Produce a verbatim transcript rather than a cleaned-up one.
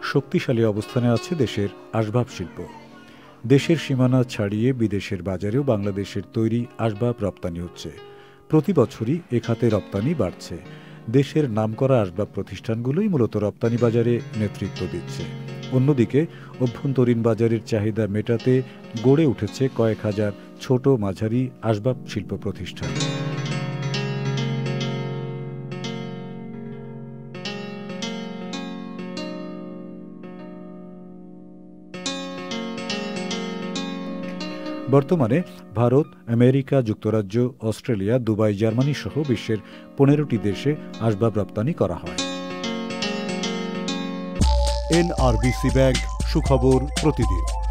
শক্তিশালী অবস্থানে আছে দেশের আসবাব শিল্প। দেশের সীমানা ছাড়িয়ে বিদেশের বাজারেও বাংলাদেশের তৈরি আসবাব রপ্তানি হচ্ছে। প্রতি বছরই এ খাতে রপ্তানি বাড়ছে। দেশের নামকরা আসবাব প্রতিষ্ঠানগুলোই মূলত রপ্তানি বাজারে নেতৃত্ব দিচ্ছে। অন্যদিকে অভ্যন্তরীণ বাজারের চাহিদা মেটাতে গড়ে উঠেছে কয়েক হাজার ছোট মাঝারি আসবাব শিল্প প্রতিষ্ঠান। বর্তমানে ভারত, আমেরিকা যুক্তরাজ্য, অস্ট্রেলিয়া, দুবাই, জার্মানি সহ বিশ্বের পনেরোটি দেশে আসবাব রপ্তানি করা হয়। এনআরবিসি ব্যাংক, সুখবর প্রতিদিন।